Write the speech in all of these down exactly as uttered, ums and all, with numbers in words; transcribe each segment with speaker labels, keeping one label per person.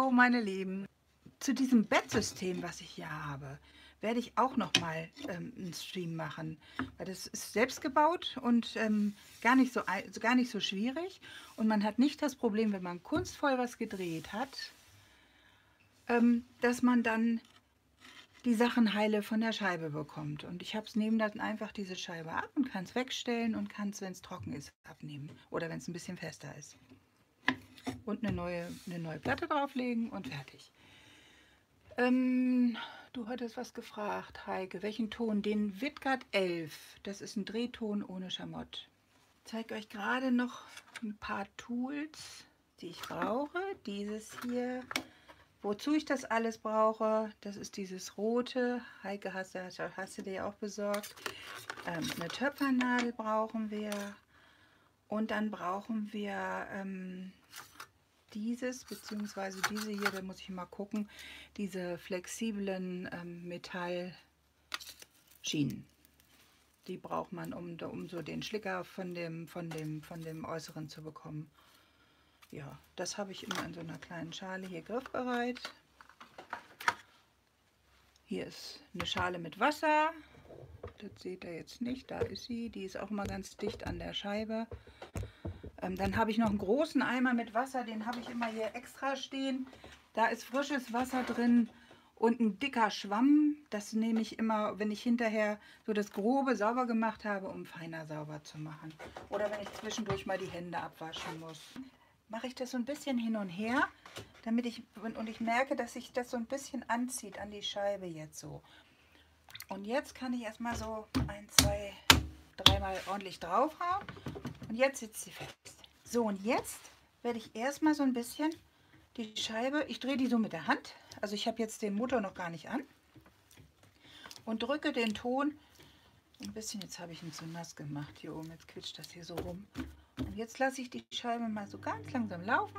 Speaker 1: Hallo meine Lieben, zu diesem Bettsystem, was ich hier habe, werde ich auch noch mal ähm, einen Stream machen, weil das ist selbst gebaut und ähm, gar, nicht so, ei- gar nicht so schwierig und man hat nicht das Problem, wenn man kunstvoll was gedreht hat, ähm, dass man dann die Sachen heile von der Scheibe bekommt. Und ich habe es neben dann einfach diese Scheibe ab und kann es wegstellen und kann es, wenn es trocken ist, abnehmen oder wenn es ein bisschen fester ist. Und eine neue, eine neue Platte drauflegen und fertig. Ähm, du hattest was gefragt, Heike. Welchen Ton? Den Wittgart elf. Das ist ein Drehton ohne Schamott. Ich zeige euch gerade noch ein paar Tools, die ich brauche. Dieses hier. Wozu ich das alles brauche, das ist dieses rote. Heike, hast du, hast du dir auch besorgt. Ähm, eine Töpfernadel brauchen wir. Und dann brauchen wir ähm, dieses, beziehungsweise diese hier, da muss ich mal gucken, diese flexiblen ähm, Metallschienen. Die braucht man, um, um so den Schlicker von dem, von, dem, von dem Äußeren zu bekommen. Ja, das habe ich immer in so einer kleinen Schale hier griffbereit. Hier ist eine Schale mit Wasser. Das seht ihr jetzt nicht, da ist sie. Die ist auch immer ganz dicht an der Scheibe. Ähm, dann habe ich noch einen großen Eimer mit Wasser, den habe ich immer hier extra stehen. Da ist frisches Wasser drin und ein dicker Schwamm. Das nehme ich immer, wenn ich hinterher so das Grobe sauber gemacht habe, um feiner sauber zu machen. Oder wenn ich zwischendurch mal die Hände abwaschen muss. Mache ich das so ein bisschen hin und her, damit ich, und ich merke, dass sich das so ein bisschen anzieht an die Scheibe jetzt so. Und jetzt kann ich erstmal so ein, zwei, dreimal ordentlich draufhauen. Und jetzt sitzt sie fest. So, und jetzt werde ich erstmal so ein bisschen die Scheibe, ich drehe die so mit der Hand, also ich habe jetzt den Motor noch gar nicht an, und drücke den Ton ein bisschen, jetzt habe ich ihn zu nass gemacht hier oben, jetzt quitscht das hier so rum. Und jetzt lasse ich die Scheibe mal so ganz langsam laufen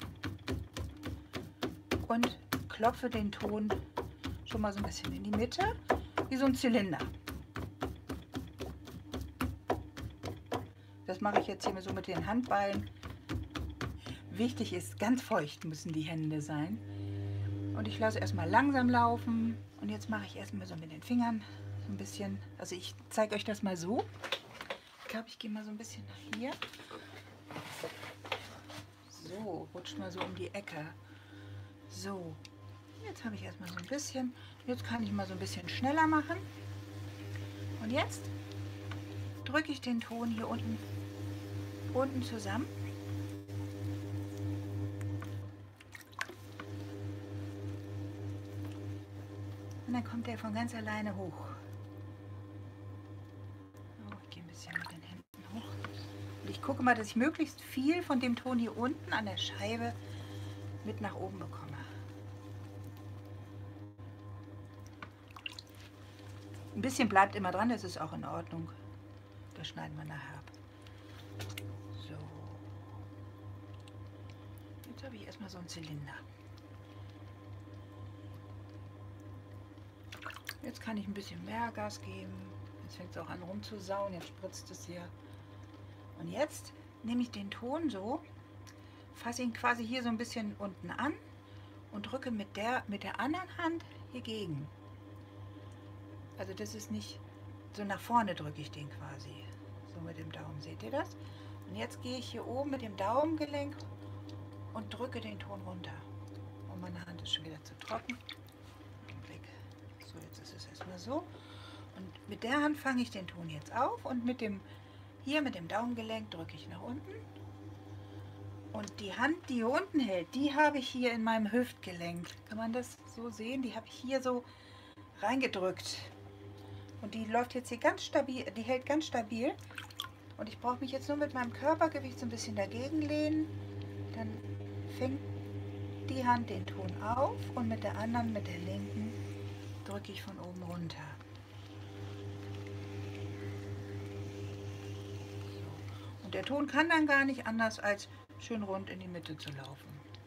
Speaker 1: und klopfe den Ton schon mal so ein bisschen in die Mitte, wie so ein Zylinder. Das mache ich jetzt hier so mit den Handballen. Wichtig ist, ganz feucht müssen die Hände sein. Und ich lasse erstmal langsam laufen. Und jetzt mache ich erstmal so mit den Fingern so ein bisschen. Also ich zeige euch das mal so. Ich glaube, ich gehe mal so ein bisschen nach hier. So, rutscht mal so um die Ecke. So, jetzt habe ich erstmal so ein bisschen. Jetzt kann ich mal so ein bisschen schneller machen. Und jetzt drücke ich den Ton hier unten, unten zusammen. Und dann kommt der von ganz alleine hoch. Oh, ich gehe ein bisschen mit den Händen hoch. Und ich gucke mal, dass ich möglichst viel von dem Ton hier unten an der Scheibe mit nach oben bekomme. Ein bisschen bleibt immer dran, das ist auch in Ordnung. Das schneiden wir nachher ab. So. Jetzt habe ich erstmal so einen Zylinder. Jetzt kann ich ein bisschen mehr Gas geben. Jetzt fängt es auch an rumzusauen, jetzt spritzt es hier. Und jetzt nehme ich den Ton so, fasse ihn quasi hier so ein bisschen unten an und drücke mit der, mit der anderen Hand hier gegen. Also das ist nicht, so nach vorne drücke ich den quasi. So mit dem Daumen, seht ihr das? Und jetzt gehe ich hier oben mit dem Daumengelenk und drücke den Ton runter. Und meine Hand ist schon wieder zu trocken. So, jetzt ist es erstmal so. Und mit der Hand fange ich den Ton jetzt auf und mit dem, hier mit dem Daumengelenk drücke ich nach unten. Und die Hand, die hier unten hält, die habe ich hier in meinem Hüftgelenk. Kann man das so sehen? Die habe ich hier so reingedrückt. Und die läuft jetzt hier ganz stabil, die hält ganz stabil. Und ich brauche mich jetzt nur mit meinem Körpergewicht so ein bisschen dagegen lehnen. Dann fängt die Hand den Ton auf und mit der anderen, mit der linken, drücke ich von oben runter. So. Und der Ton kann dann gar nicht anders, als schön rund in die Mitte zu laufen.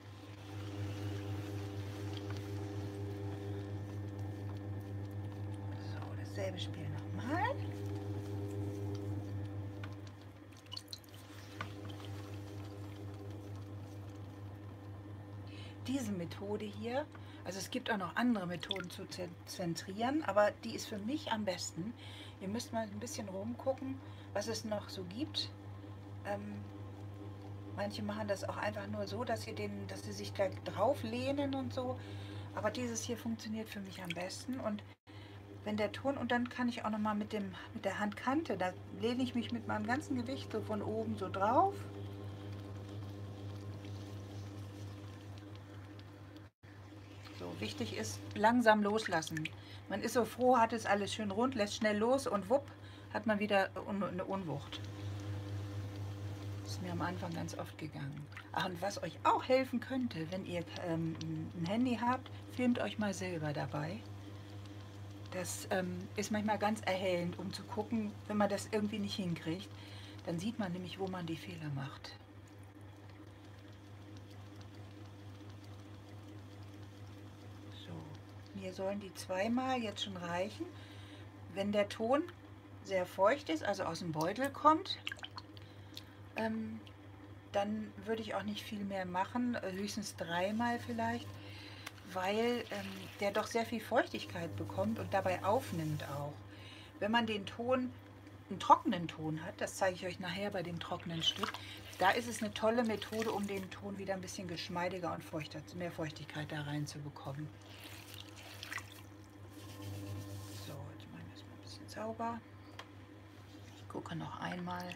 Speaker 1: So, dasselbe Spiel nochmal. diese Methode hier, also es gibt auch noch andere Methoden zu zentrieren, aber die ist für mich am besten. Ihr müsst mal ein bisschen rumgucken, was es noch so gibt. Ähm, manche machen das auch einfach nur so, dass sie, den, dass sie sich da drauf lehnen und so. Aber dieses hier funktioniert für mich am besten. Und wenn der Ton, und dann kann ich auch noch mal mit, dem, mit der Handkante, da lehne ich mich mit meinem ganzen Gewicht so von oben so drauf. So, wichtig ist, langsam loslassen. Man ist so froh, hat es alles schön rund, lässt schnell los und wupp, hat man wieder eine Unwucht. Das ist mir am Anfang ganz oft gegangen. Ach, und was euch auch helfen könnte, wenn ihr ähm, ein Handy habt, filmt euch mal selber dabei. Das ähm, ist manchmal ganz erhellend, um zu gucken, wenn man das irgendwie nicht hinkriegt. Dann sieht man nämlich, wo man die Fehler macht. So, mir sollen die zweimal jetzt schon reichen. Wenn der Ton sehr feucht ist, also aus dem Beutel kommt, ähm, dann würde ich auch nicht viel mehr machen, höchstens dreimal vielleicht, weil ähm, der doch sehr viel Feuchtigkeit bekommt und dabei aufnimmt auch. Wenn man den Ton, einen trockenen Ton hat, das zeige ich euch nachher bei dem trockenen Stück, da ist es eine tolle Methode, um den Ton wieder ein bisschen geschmeidiger und feuchter, mehr Feuchtigkeit da reinzubekommen. So, jetzt machen wir es mal ein bisschen sauber. Ich gucke noch einmal.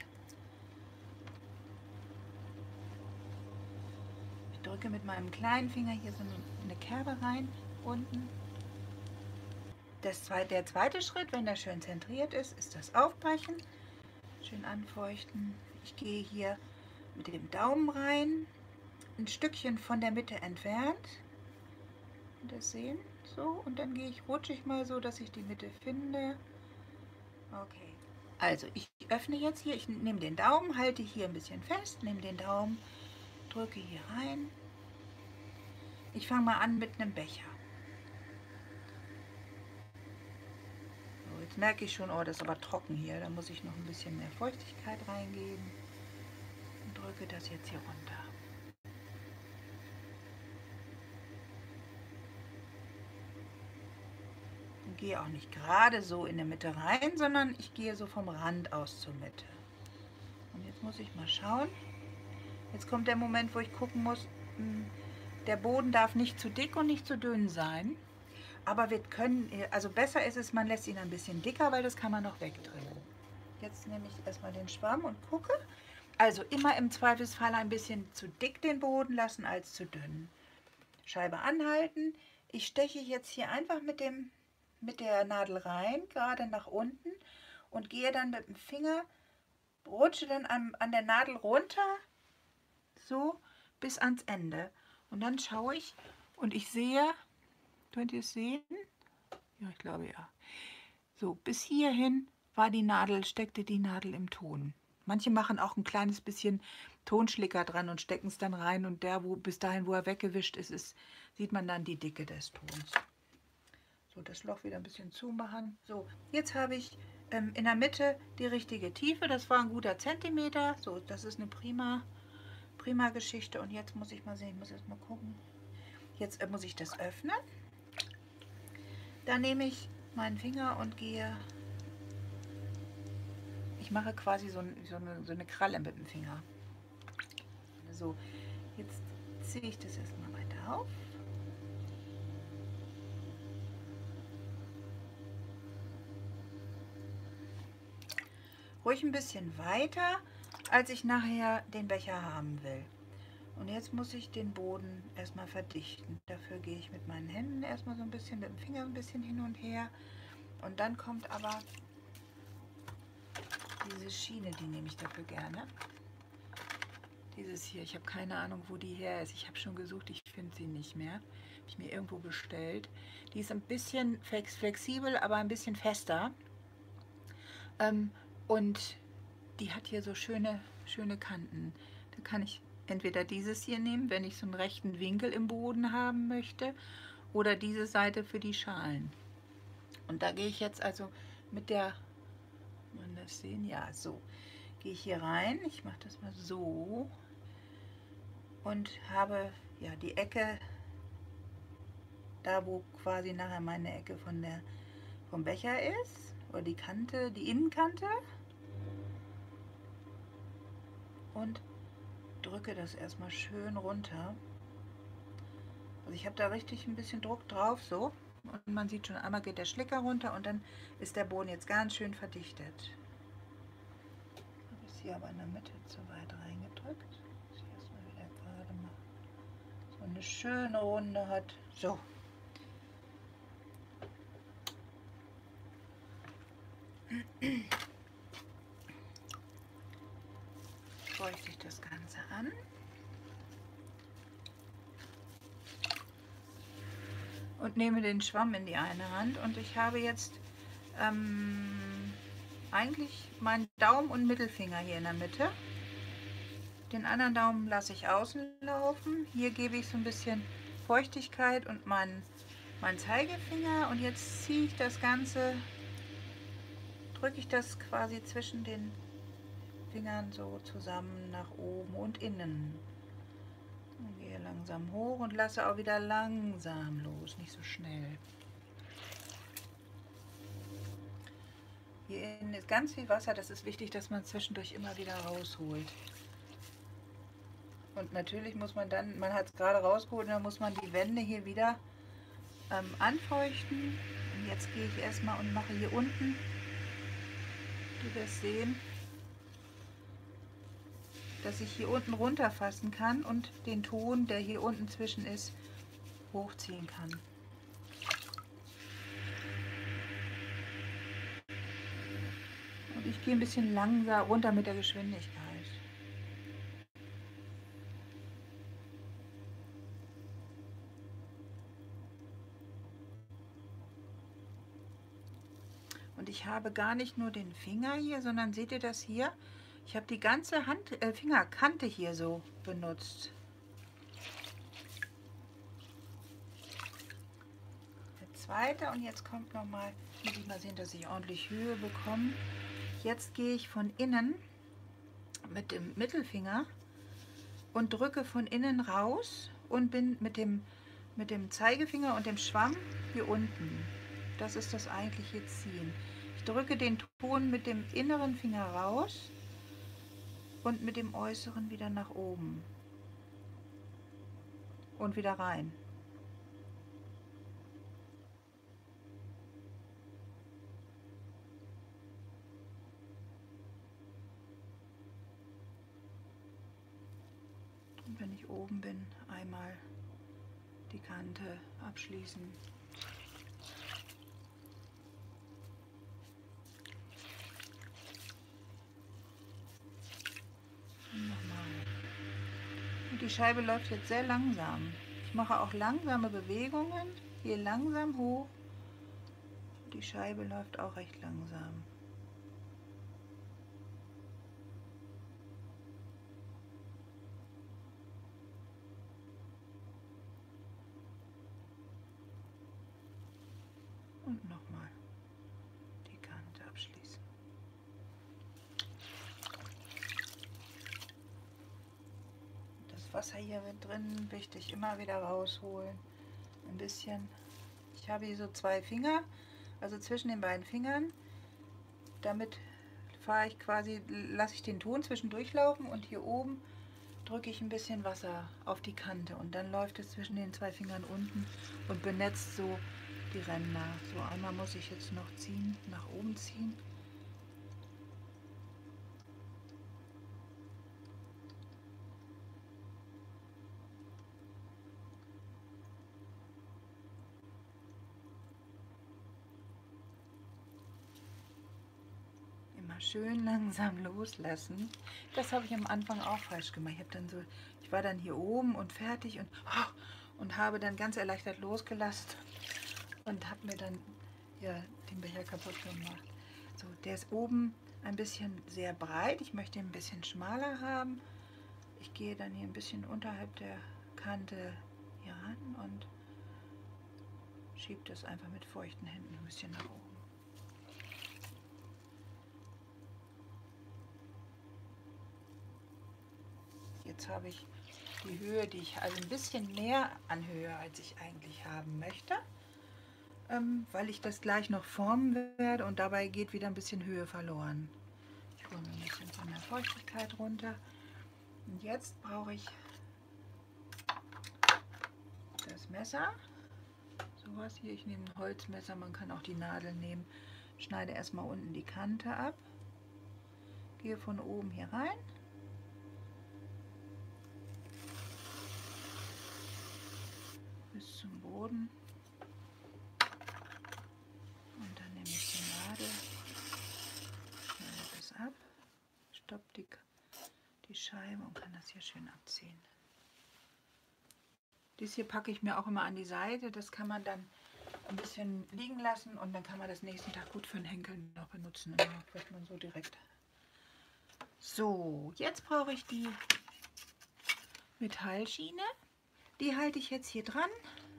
Speaker 1: Ich drücke mit meinem kleinen Finger hier so eine Kerbe rein, unten. Das zweite, der zweite Schritt, wenn das schön zentriert ist, ist das Aufbrechen. Schön anfeuchten. Ich gehe hier mit dem Daumen rein, ein Stückchen von der Mitte entfernt. Und das sehen, so. Und dann gehe ich, rutsche ich mal so, dass ich die Mitte finde. Okay. Also ich öffne jetzt hier, ich nehme den Daumen, halte hier ein bisschen fest, nehme den Daumen, drücke hier rein. Ich fange mal an mit einem Becher. So, jetzt merke ich schon, oh, das ist aber trocken hier. Da muss ich noch ein bisschen mehr Feuchtigkeit reingeben. Und drücke das jetzt hier runter. Und gehe auch nicht gerade so in der Mitte rein, sondern ich gehe so vom Rand aus zur Mitte. Und jetzt muss ich mal schauen. Jetzt kommt der Moment, wo ich gucken muss, der Boden darf nicht zu dick und nicht zu dünn sein. Aber wir können, also besser ist es, man lässt ihn ein bisschen dicker, weil das kann man noch wegtrennen. Jetzt nehme ich erstmal den Schwamm und gucke. Also immer im Zweifelsfall ein bisschen zu dick den Boden lassen als zu dünn. Scheibe anhalten. Ich steche jetzt hier einfach mit, dem, mit der Nadel rein, gerade nach unten und gehe dann mit dem Finger, rutsche dann an, an der Nadel runter, so bis ans Ende. Und dann schaue ich und ich sehe, könnt ihr es sehen? Ja, ich glaube ja. So, bis hierhin war die Nadel, steckte die Nadel im Ton. Manche machen auch ein kleines bisschen Tonschlicker dran und stecken es dann rein und der, wo bis dahin, wo er weggewischt ist, ist, sieht man dann die Dicke des Tons. So, das Loch wieder ein bisschen zumachen. So, jetzt habe ich ähm, in der Mitte die richtige Tiefe. Das war ein guter Zentimeter. So, das ist eine prima, prima Geschichte. Und jetzt muss ich mal sehen, ich muss erst mal gucken. Jetzt äh, muss ich das öffnen. Dann nehme ich meinen Finger und gehe, ich mache quasi so, so, eine, so eine Kralle mit dem Finger. So, jetzt ziehe ich das erstmal weiter auf. Ruhig ein bisschen weiter, als ich nachher den Becher haben will. Und jetzt muss ich den Boden erstmal verdichten. Dafür gehe ich mit meinen Händen erstmal so ein bisschen, mit dem Finger ein bisschen hin und her. Und dann kommt aber diese Schiene, die nehme ich dafür gerne. Dieses hier, ich habe keine Ahnung, wo die her ist. Ich habe schon gesucht, ich finde sie nicht mehr. Habe ich mir irgendwo bestellt. Die ist ein bisschen flexibel, aber ein bisschen fester. Ähm, und die hat hier so schöne, schöne Kanten. Da kann ich entweder dieses hier nehmen, wenn ich so einen rechten Winkel im Boden haben möchte, oder diese Seite für die Schalen. Und da gehe ich jetzt also mit der, kann man das sehen? Ja, so. Gehe ich hier rein, ich mache das mal so und habe ja die Ecke da wo quasi nachher meine Ecke von der, vom Becher ist, oder die Kante, die Innenkante, und drücke das erstmal schön runter. Also ich habe da richtig ein bisschen Druck drauf, so. Und man sieht schon, einmal geht der Schlicker runter und dann ist der Boden jetzt ganz schön verdichtet. Habe ich hier aber in der Mitte zu weit reingedrückt. Muss ich erstmal wieder gerade machen. So eine schöne Runde hat. So. Feuchte ich das Ganze an. Und nehme den Schwamm in die eine Hand und ich habe jetzt ähm, eigentlich meinen Daumen und Mittelfinger hier in der Mitte. Den anderen Daumen lasse ich außen laufen. Hier gebe ich so ein bisschen Feuchtigkeit und meinen, meinen Zeigefinger, und jetzt ziehe ich das Ganze, drücke ich das quasi zwischen den Fingern so zusammen nach oben und innen. Und gehe langsam hoch und lasse auch wieder langsam los, nicht so schnell. Hier innen ist ganz viel Wasser, das ist wichtig, dass man zwischendurch immer wieder rausholt. Und natürlich muss man dann, man hat es gerade rausgeholt, und dann muss man die Wände hier wieder ähm, anfeuchten. Und jetzt gehe ich erstmal und mache hier unten, die das sehen, dass ich hier unten runterfassen kann und den Ton, der hier unten zwischen ist, hochziehen kann. Und ich gehe ein bisschen langsam runter mit der Geschwindigkeit. Und ich habe gar nicht nur den Finger hier, sondern seht ihr das hier? Ich habe die ganze Hand, äh, Fingerkante hier so benutzt. Der zweite, und jetzt kommt nochmal, muss ich mal sehen, dass ich ordentlich Höhe bekomme. Jetzt gehe ich von innen mit dem Mittelfinger und drücke von innen raus und bin mit dem, mit dem Zeigefinger und dem Schwamm hier unten. Das ist das eigentliche Ziehen. Ich drücke den Ton mit dem inneren Finger raus und mit dem äußeren wieder nach oben und wieder rein. Und wenn ich oben bin, einmal die Kante abschließen. Und die Scheibe läuft jetzt sehr langsam. Ich mache auch langsame Bewegungen, gehe langsam hoch. Die Scheibe läuft auch recht langsam. Und nochmal die Kante abschließen. Das Wasser hier drin, wichtig, immer wieder rausholen. Ein bisschen. Ich habe hier so zwei Finger, also zwischen den beiden Fingern. Damit fahre ich quasi, lasse ich den Ton zwischendurch laufen, und hier oben drücke ich ein bisschen Wasser auf die Kante, und dann läuft es zwischen den zwei Fingern unten und benetzt so die Ränder. So, einmal muss ich jetzt noch ziehen, nach oben ziehen. Immer schön langsam loslassen. Das habe ich am Anfang auch falsch gemacht. Ich habe dann so, ich war dann hier oben und fertig und, und habe dann ganz erleichtert losgelassen und habe mir dann ja, den Becher kaputt gemacht. So, der ist oben ein bisschen sehr breit. Ich möchte ihn ein bisschen schmaler haben. Ich gehe dann hier ein bisschen unterhalb der Kante hier ran und schiebe das einfach mit feuchten Händen ein bisschen nach oben. Jetzt habe ich die Höhe, die ich, also ein bisschen mehr an Höhe, als ich eigentlich haben möchte, ähm, weil ich das gleich noch formen werde und dabei geht wieder ein bisschen Höhe verloren. Ich hole mir ein bisschen von der Feuchtigkeit runter. Und jetzt brauche ich das Messer. Sowas hier, ich nehme ein Holzmesser, man kann auch die Nadel nehmen. Schneide erstmal unten die Kante ab. Gehe von oben hier rein. Bis zum Boden. Und dann nehme ich die Nadel, schneide das ab, stoppe die, die Scheibe und kann das hier schön abziehen. Dies hier packe ich mir auch immer an die Seite, das kann man dann ein bisschen liegen lassen und dann kann man das nächsten Tag gut für den Henkel noch benutzen. Immer kriegt man so direkt. So, jetzt brauche ich die Metallschiene. Die halte ich jetzt hier dran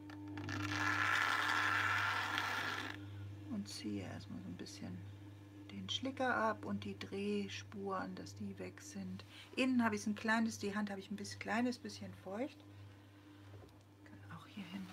Speaker 1: und ziehe erstmal so ein bisschen den Schlicker ab und die Drehspuren, dass die weg sind. Innen habe ich ein kleines, die Hand habe ich ein bisschen kleines bisschen feucht. Kann auch hier hin.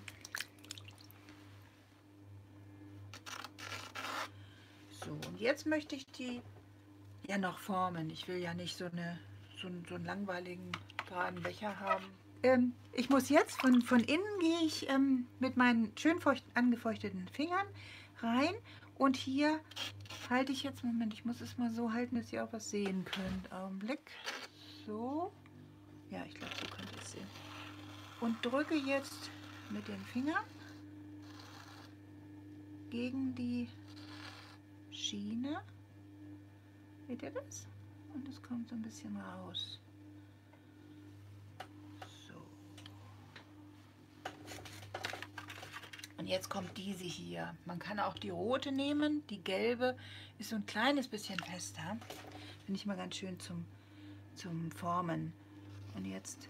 Speaker 1: So, und jetzt möchte ich die ja noch formen. Ich will ja nicht so, eine, so, einen, so einen langweiligen geraden Becher haben. Ähm, ich muss jetzt, von, von innen gehe ich ähm, mit meinen schön feucht, angefeuchteten Fingern rein und hier halte ich jetzt, Moment, ich muss es mal so halten, dass ihr auch was sehen könnt. Augenblick. So. Ja, ich glaube, so könnt ihr es sehen. Und drücke jetzt mit den Fingern gegen die Schiene. Seht ihr das? Und es kommt so ein bisschen raus. So. Und jetzt kommt diese hier. Man kann auch die rote nehmen. Die gelbe ist so ein kleines bisschen fester. Finde ich mal ganz schön zum, zum Formen. Und jetzt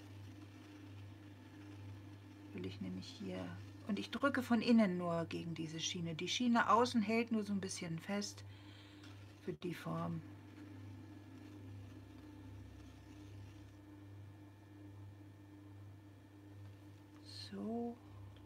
Speaker 1: will ich nämlich hier... Und ich drücke von innen nur gegen diese Schiene. Die Schiene außen hält nur so ein bisschen fest für die Form. So.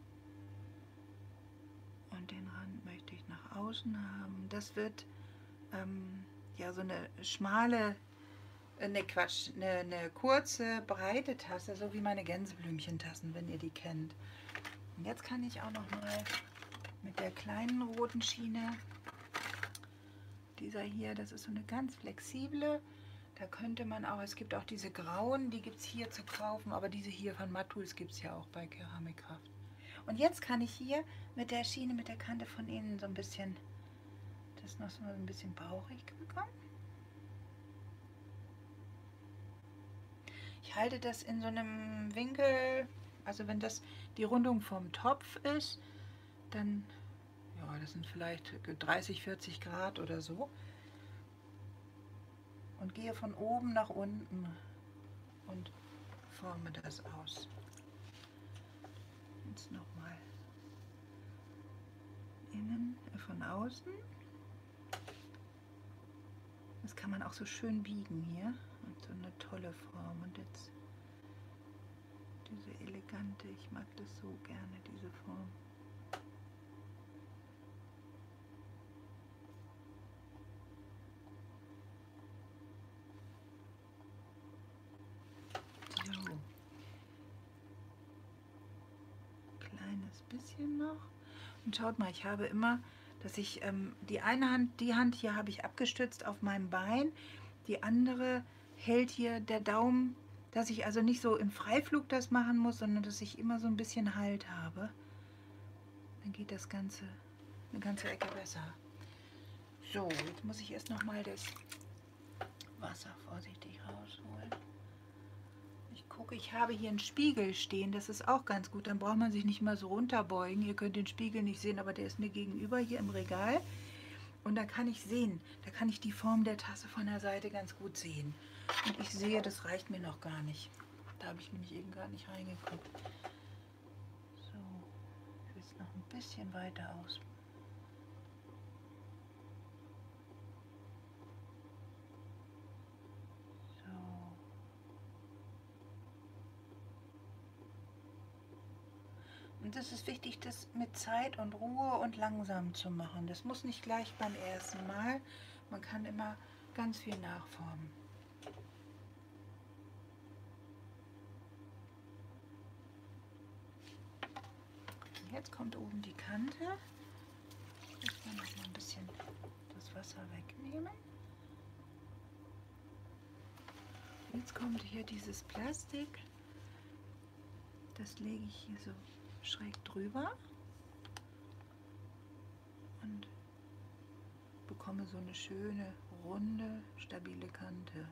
Speaker 1: Und den Rand möchte ich nach außen haben. Das wird ähm, ja so eine schmale, äh, ne Quatsch, eine, eine kurze, breite Tasse, so wie meine Gänseblümchentassen, wenn ihr die kennt. Und jetzt kann ich auch noch mal mit der kleinen roten Schiene, dieser hier, das ist so eine ganz flexible, da könnte man auch, es gibt auch diese grauen, die gibt es hier zu kaufen, aber diese hier von Mattools gibt es ja auch bei Keramikkraft. Und jetzt kann ich hier mit der Schiene, mit der Kante von innen so ein bisschen, das noch so ein bisschen bauchig bekommen. Ich halte das in so einem Winkel, also wenn das die Rundung vom Topf ist, dann, ja, das sind vielleicht dreißig, vierzig Grad oder so. Und gehe von oben nach unten und forme das aus. Jetzt nochmal innen, äh, von außen. Das kann man auch so schön biegen hier. Und so eine tolle Form. Und jetzt diese elegante, ich mag das so gerne, diese Form. So. Kleines bisschen noch. Und schaut mal, ich habe immer, dass ich ähm, die eine Hand, die Hand hier habe ich abgestützt auf meinem Bein. Die andere hält hier der Daumen, dass ich also nicht so im Freiflug das machen muss, sondern dass ich immer so ein bisschen Halt habe. Dann geht das Ganze eine ganze Ecke besser. So, jetzt muss ich erst noch mal das Wasser vorsichtig rausholen. Ich gucke, ich habe hier einen Spiegel stehen, das ist auch ganz gut. Dann braucht man sich nicht mal so runterbeugen. Ihr könnt den Spiegel nicht sehen, aber der ist mir gegenüber hier im Regal. Und da kann ich sehen, da kann ich die Form der Tasse von der Seite ganz gut sehen. Und ich sehe, das reicht mir noch gar nicht. Da habe ich nämlich eben gar nicht reingeguckt. So, ich will es noch ein bisschen weiter aus. So. Und es ist wichtig, das mit Zeit und Ruhe und langsam zu machen. Das muss nicht gleich beim ersten Mal. Man kann immer ganz viel nachformen. Jetzt kommt oben die Kante. Jetzt mal noch mal ein bisschen das Wasser wegnehmen. Jetzt kommt hier dieses Plastik. Das lege ich hier so schräg drüber und bekomme so eine schöne, runde, stabile Kante.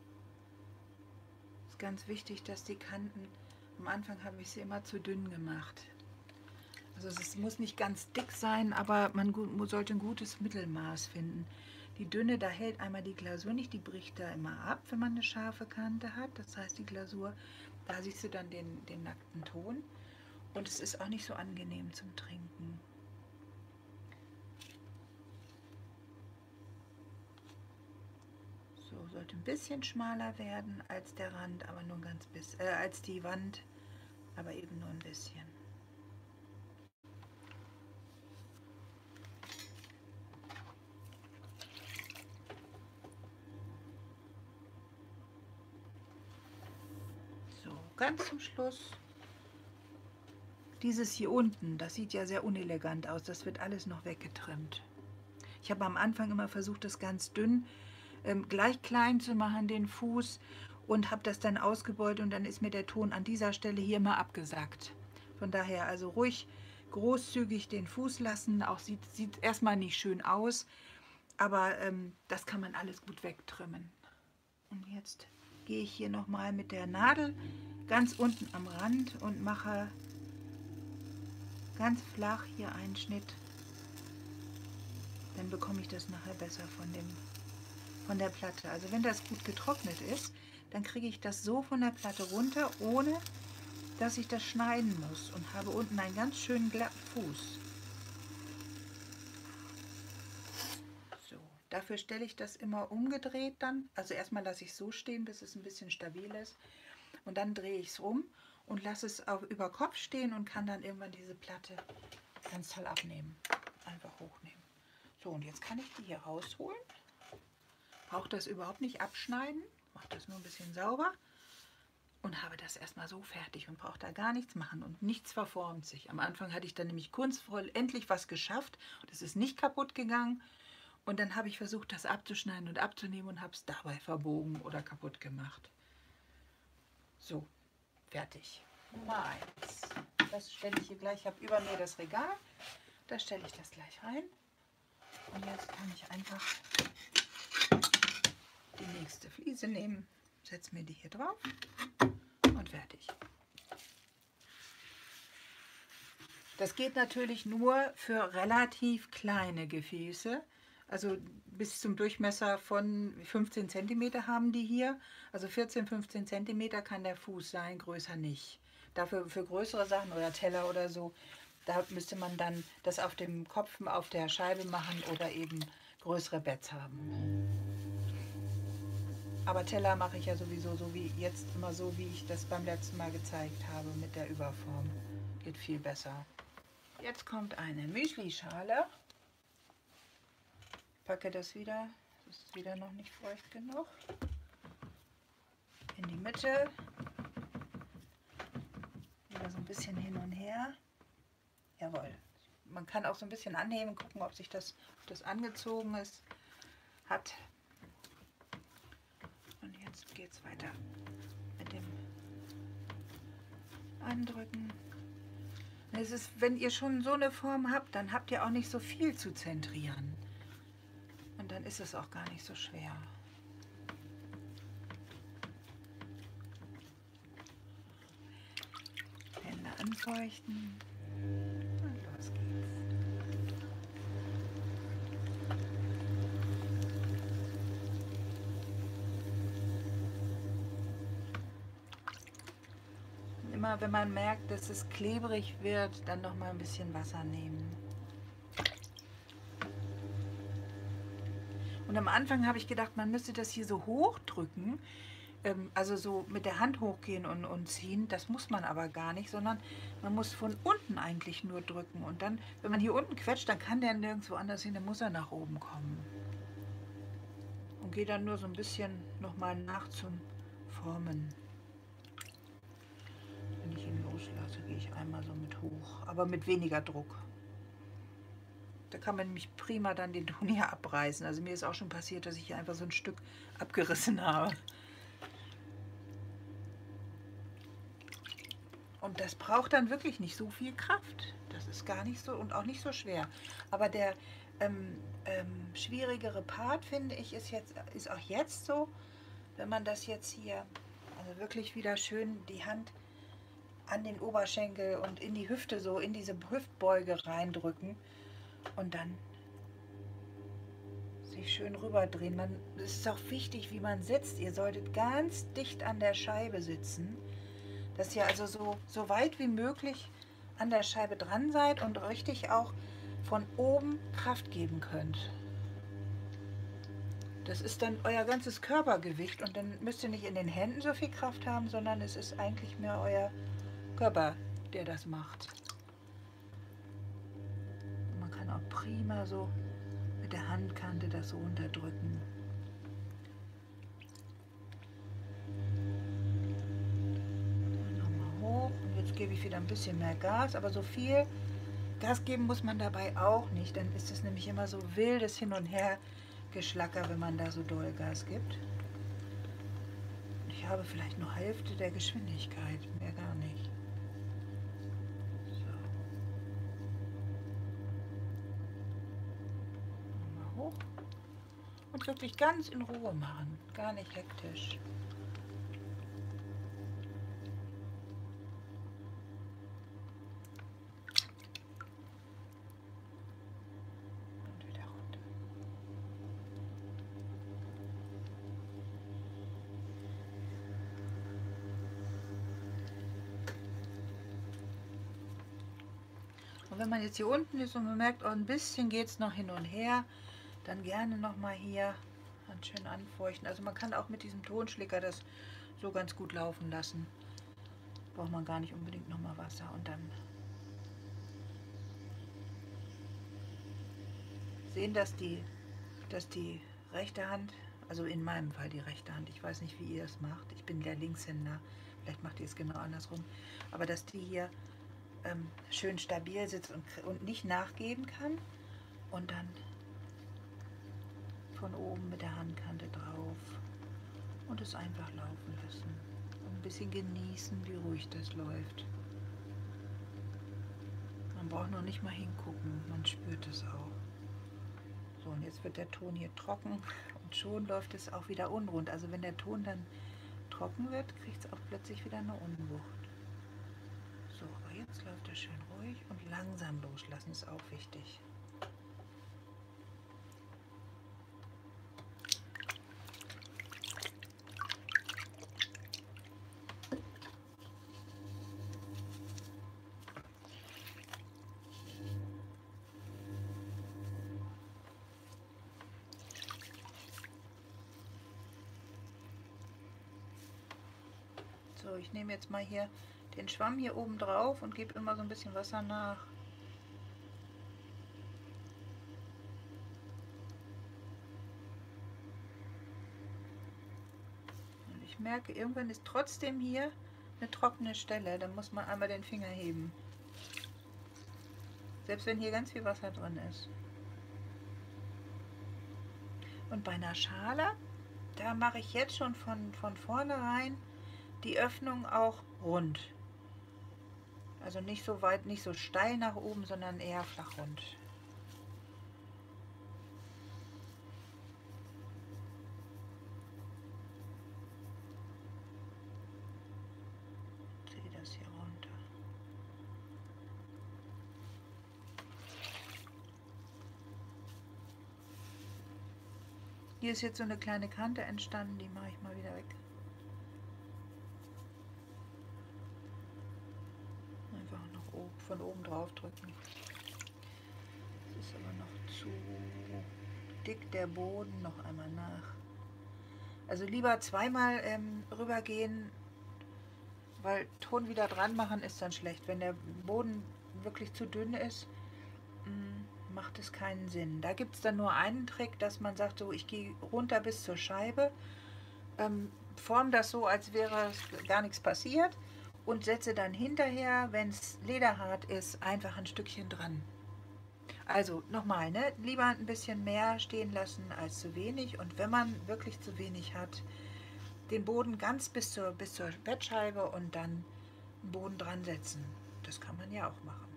Speaker 1: Es ist ganz wichtig, dass die Kanten, am Anfang habe ich sie immer zu dünn gemacht. Also es muss nicht ganz dick sein, aber man sollte ein gutes Mittelmaß finden. Die dünne, da hält einmal die Glasur nicht, die bricht da immer ab, wenn man eine scharfe Kante hat. Das heißt, die Glasur, da siehst du dann den, den nackten Ton. Und es ist auch nicht so angenehm zum Trinken. So, sollte ein bisschen schmaler werden als der Rand, aber nur ganz bisschen, äh, als die Wand, aber eben nur ein bisschen. So, ganz zum Schluss. Dieses hier unten, das sieht ja sehr unelegant aus, das wird alles noch weggetrimmt. Ich habe am Anfang immer versucht, das ganz dünn, ähm, gleich klein zu machen, den Fuß, und habe das dann ausgebeult und dann ist mir der Ton an dieser Stelle hier immer abgesackt. Von daher also ruhig großzügig den Fuß lassen, auch sieht, sieht erstmal nicht schön aus, aber ähm, das kann man alles gut wegtrimmen. Und jetzt gehe ich hier nochmal mit der Nadel ganz unten am Rand und mache ganz flach hier einen Schnitt. Dann bekomme ich das nachher besser von, dem, von der Platte. Also wenn das gut getrocknet ist, dann kriege ich das so von der Platte runter, ohne dass ich das schneiden muss, und habe unten einen ganz schönen glatten Fuß. So, dafür stelle ich das immer umgedreht dann. Also erstmal lasse ich es so stehen, bis es ein bisschen stabil ist. Und dann drehe ich es um und lasse es auf über Kopf stehen und kann dann irgendwann diese Platte ganz toll abnehmen. Einfach hochnehmen. So, und jetzt kann ich die hier rausholen. Brauche das überhaupt nicht abschneiden. Mache das nur ein bisschen sauber. Und habe das erstmal so fertig und brauche da gar nichts machen. Und nichts verformt sich. Am Anfang hatte ich dann nämlich kunstvoll endlich was geschafft. Und es ist nicht kaputt gegangen. Und dann habe ich versucht, das abzuschneiden und abzunehmen und habe es dabei verbogen oder kaputt gemacht. So, fertig. Nummer eins. Das stelle ich hier gleich. Ich habe über mir das Regal. Da stelle ich das gleich rein. Und jetzt kann ich einfach die nächste Fliese nehmen, setze mir die hier drauf und fertig. Das geht natürlich nur für relativ kleine Gefäße. Also bis zum Durchmesser von fünfzehn Zentimeter haben die hier. Also vierzehn, fünfzehn Zentimeter kann der Fuß sein, größer nicht. Dafür für größere Sachen oder Teller oder so, da müsste man dann das auf dem Kopf, auf der Scheibe machen oder eben größere Beds haben. Aber Teller mache ich ja sowieso so wie jetzt immer so, wie ich das beim letzten Mal gezeigt habe mit der Überform. Geht viel besser. Jetzt kommt eine Müslischale. Ich packe das wieder, das ist wieder noch nicht feucht genug, in die Mitte. Wieder so ein bisschen hin und her. Jawohl. Man kann auch so ein bisschen anheben, gucken, ob sich das, ob das angezogen ist, hat. Und jetzt geht es weiter mit dem Andrücken. Es ist, wenn ihr schon so eine Form habt, dann habt ihr auch nicht so viel zu zentrieren. Und dann ist es auch gar nicht so schwer. Hände anfeuchten. Und los geht's. Immer wenn man merkt, dass es klebrig wird, dann noch mal ein bisschen Wasser nehmen. Und am Anfang habe ich gedacht, man müsste das hier so hoch drücken, ähm, also so mit der Hand hochgehen und, und ziehen, das muss man aber gar nicht, sondern man muss von unten eigentlich nur drücken. Und dann, wenn man hier unten quetscht, dann kann der nirgendwo anders hin, dann muss er nach oben kommen. Und gehe dann nur so ein bisschen nochmal nach zum Formen. Wenn ich ihn loslasse, gehe ich einmal so mit hoch, aber mit weniger Druck. Da kann man nämlich prima dann den Ton hier abreißen. Also mir ist auch schon passiert, dass ich hier einfach so ein Stück abgerissen habe. Und das braucht dann wirklich nicht so viel Kraft. Das ist gar nicht so und auch nicht so schwer. Aber der ähm, ähm, schwierigere Part, finde ich, ist, jetzt, ist auch jetzt so, wenn man das jetzt hier, also wirklich wieder schön die Hand an den Oberschenkel und in die Hüfte, so in diese Hüftbeuge reindrücken und dann sich schön rüberdrehen. Man, es ist auch wichtig, wie man sitzt. Ihr solltet ganz dicht an der Scheibe sitzen, dass ihr also so, so weit wie möglich an der Scheibe dran seid und richtig auch von oben Kraft geben könnt. Das ist dann euer ganzes Körpergewicht und dann müsst ihr nicht in den Händen so viel Kraft haben, sondern es ist eigentlich mehr euer Körper, der das macht. Und man kann auch prima so mit der Handkante das so unterdrücken. Nochmal hoch und jetzt gebe ich wieder ein bisschen mehr Gas, aber so viel Gas geben muss man dabei auch nicht, dann ist es nämlich immer so wildes Hin und Her Geschlacker, wenn man da so doll Gas gibt. Ich habe vielleicht nur Hälfte der Geschwindigkeit, mehr gar nicht. So. Mal hoch und wirklich ganz in Ruhe machen, gar nicht hektisch. Und wenn man jetzt hier unten ist und man merkt, oh, ein bisschen geht es noch hin und her, dann gerne noch mal hier ganz schön anfeuchten. Also man kann auch mit diesem Tonschlicker das so ganz gut laufen lassen. Braucht man gar nicht unbedingt noch mal Wasser. Und dann sehen, dass die, dass die rechte Hand, also in meinem Fall die rechte Hand, ich weiß nicht, wie ihr es macht, ich bin der Linkshänder, vielleicht macht ihr es genau andersrum, aber dass die hier ähm, schön stabil sitzt und, und nicht nachgeben kann und dann von oben mit der Handkante drauf und es einfach laufen lassen und ein bisschen genießen, wie ruhig das läuft. Man braucht noch nicht mal hingucken, man spürt es auch. So, und jetzt wird der Ton hier trocken und schon läuft es auch wieder unrund. Also wenn der Ton dann trocken wird, kriegt es auch plötzlich wieder eine Unwucht. So, aber jetzt läuft er schön ruhig und langsam loslassen ist auch wichtig. So, ich nehme jetzt mal hier den Schwamm hier oben drauf und gebe immer so ein bisschen Wasser nach. Und ich merke, irgendwann ist trotzdem hier eine trockene Stelle, dann muss man einmal den Finger heben. Selbst wenn hier ganz viel Wasser drin ist. Und bei einer Schale, da mache ich jetzt schon von, von vornherein die Öffnung auch rund. Also nicht so weit, nicht so steil nach oben, sondern eher flach rund. Ich ziehe das hier runter. Hier ist jetzt so eine kleine Kante entstanden, die mache ich mal wieder weg. Einfach noch oben, von oben drauf drücken. Das ist aber noch zu dick, der Boden. Noch einmal nach. Also lieber zweimal ähm, rübergehen, weil Ton wieder dran machen ist dann schlecht. Wenn der Boden wirklich zu dünn ist, mh, macht es keinen Sinn. Da gibt es dann nur einen Trick, dass man sagt, so ich gehe runter bis zur Scheibe, ähm, form das so, als wäre gar nichts passiert und setze dann hinterher, wenn es lederhart ist, einfach ein Stückchen dran. Also nochmal, ne? Lieber ein bisschen mehr stehen lassen als zu wenig. Und wenn man wirklich zu wenig hat, den Boden ganz bis zur, bis zur Bettscheibe und dann den Boden dran setzen. Das kann man ja auch machen.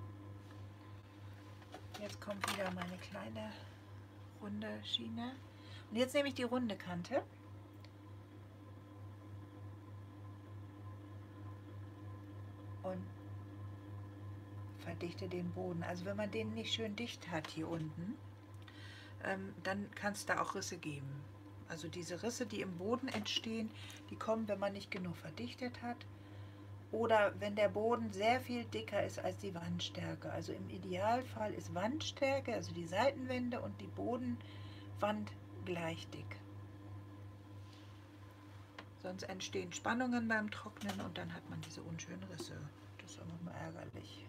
Speaker 1: Jetzt kommt wieder meine kleine runde Schiene. Und jetzt nehme ich die runde Kante. Und verdichte den Boden. Also wenn man den nicht schön dicht hat hier unten, ähm, dann kann es da auch Risse geben. Also diese Risse, die im Boden entstehen, die kommen, wenn man nicht genug verdichtet hat oder wenn der Boden sehr viel dicker ist als die Wandstärke. Also im Idealfall ist Wandstärke, also die Seitenwände und die Bodenwand gleich dick. Sonst entstehen Spannungen beim Trocknen und dann hat man diese unschönen Risse. Das ist immer mal ärgerlich.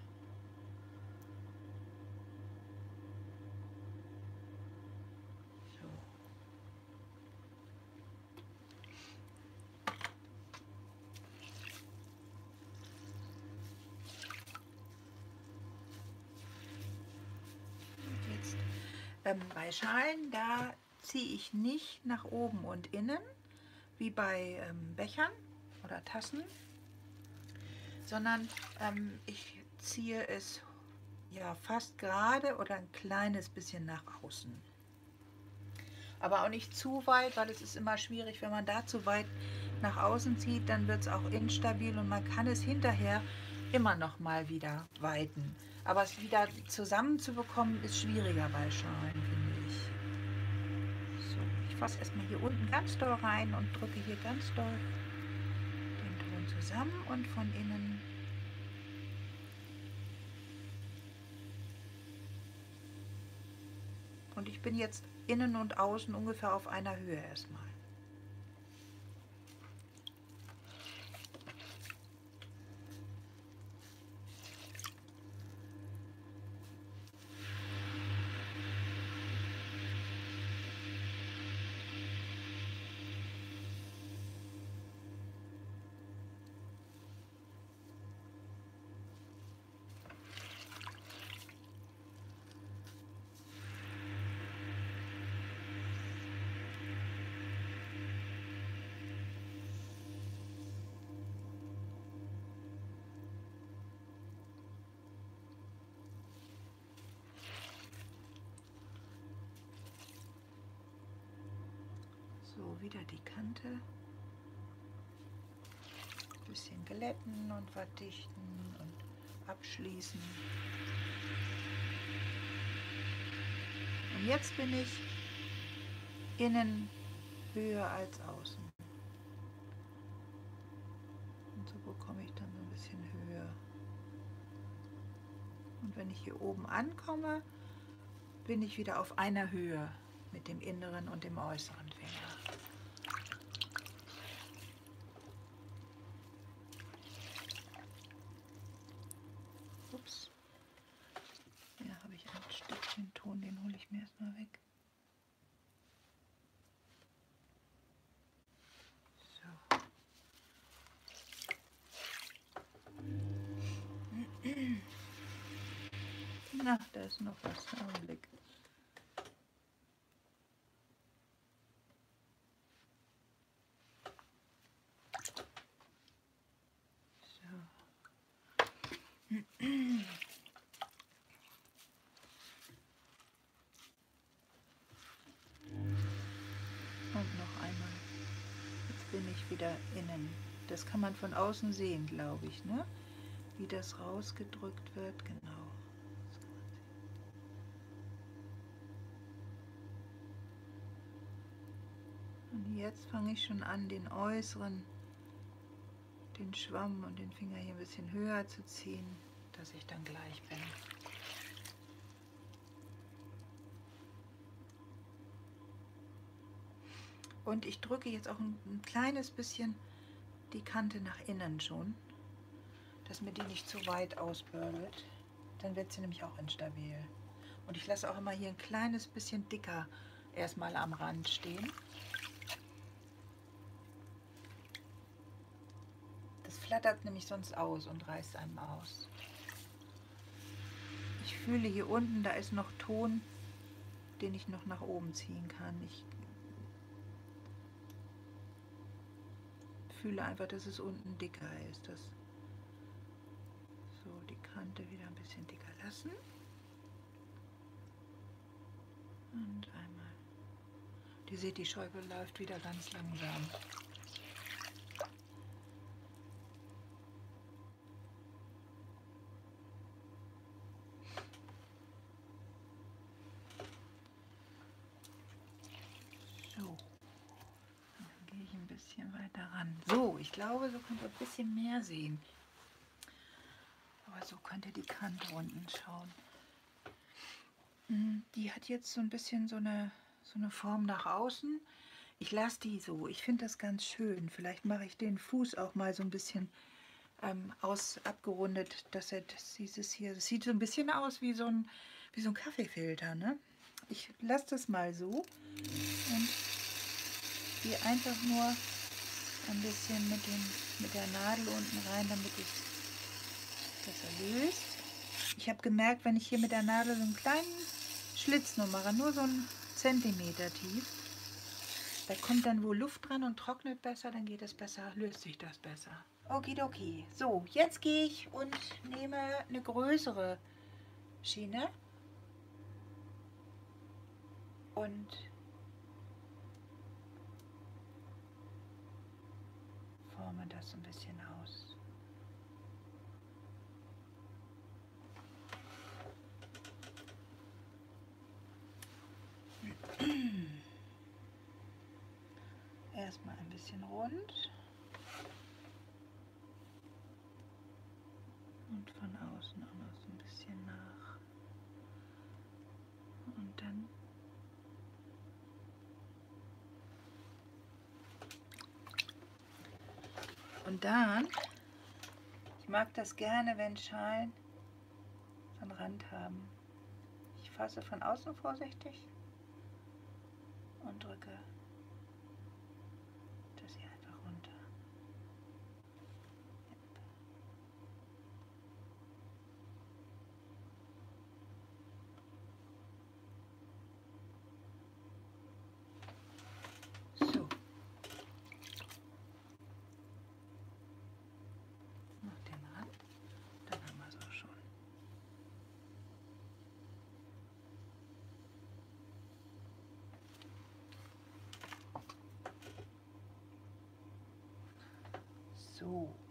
Speaker 1: Ähm, bei Schalen, da ziehe ich nicht nach oben und innen, wie bei ähm, Bechern oder Tassen, sondern ähm, ich ziehe es ja fast gerade oder ein kleines bisschen nach außen. Aber auch nicht zu weit, weil es ist immer schwierig, wenn man da zu weit nach außen zieht, dann wird es auch instabil und man kann es hinterher immer noch mal wieder weiten. Aber es wieder zusammenzubekommen, ist schwieriger bei Schalen, finde ich. So, ich fasse erstmal hier unten ganz doll rein und drücke hier ganz doll den Ton zusammen und von innen. Und ich bin jetzt innen und außen ungefähr auf einer Höhe erstmal. So, wieder die Kante. Ein bisschen glätten und verdichten und abschließen. Und jetzt bin ich innen höher als außen. Und so bekomme ich dann so ein bisschen Höhe. Und wenn ich hier oben ankomme, bin ich wieder auf einer Höhe mit dem inneren und dem äußeren Finger. Ups. Hier habe ich ein Stückchen Ton, den hole ich mir erstmal weg. So. Na, da ist noch was. Augenblick. Und noch einmal. Jetzt bin ich wieder innen. Das kann man von außen sehen, glaube ich, ne? Wie das rausgedrückt wird, genau. Und jetzt fange ich schon an, den äußeren, den Schwamm und den Finger hier ein bisschen höher zu ziehen, dass ich dann gleich bin. Und ich drücke jetzt auch ein, ein kleines bisschen die Kante nach innen schon, dass mir die nicht zu weit ausbürdelt. Dann wird sie nämlich auch instabil. Und ich lasse auch immer hier ein kleines bisschen dicker erstmal am Rand stehen. Das flattert nämlich sonst aus und reißt einem aus. Ich fühle hier unten, da ist noch Ton, den ich noch nach oben ziehen kann. Ich fühle einfach, dass es unten dicker ist. Das so, die Kante wieder ein bisschen dicker lassen. Und einmal. Ihr seht, die Scheibe läuft wieder ganz langsam. So, dann gehe ich ein bisschen weiter ran. So, ich glaube, so könnt ihr ein bisschen mehr sehen. Aber so könnt ihr die Kante unten schauen. Die hat jetzt so ein bisschen so eine, so eine Form nach außen. Ich lasse die so. Ich finde das ganz schön. Vielleicht mache ich den Fuß auch mal so ein bisschen ähm, aus abgerundet, dass er das, dieses hier, das sieht so ein bisschen aus wie so ein, wie so ein Kaffeefilter, ne? Ich lasse das mal so und gehe einfach nur ein bisschen mit, dem, mit der Nadel unten rein, damit es besser löst. Ich habe gemerkt, wenn ich hier mit der Nadel so einen kleinen Schlitz nur mache, nur so einen Zentimeter tief, da kommt dann wohl Luft dran und trocknet besser, dann geht es besser, löst sich das besser. Okidoki. So, jetzt gehe ich und nehme eine größere Schiene und forme das ein bisschen aus. Erstmal ein bisschen rund und von außen auch noch so ein bisschen nach. Und dann und dann, ich mag das gerne, wenn Schalen so einen Rand haben. Ich fasse von außen vorsichtig und drücke das hier einfach runter. So. Noch den Rand. Dann haben wir es auch schon. So.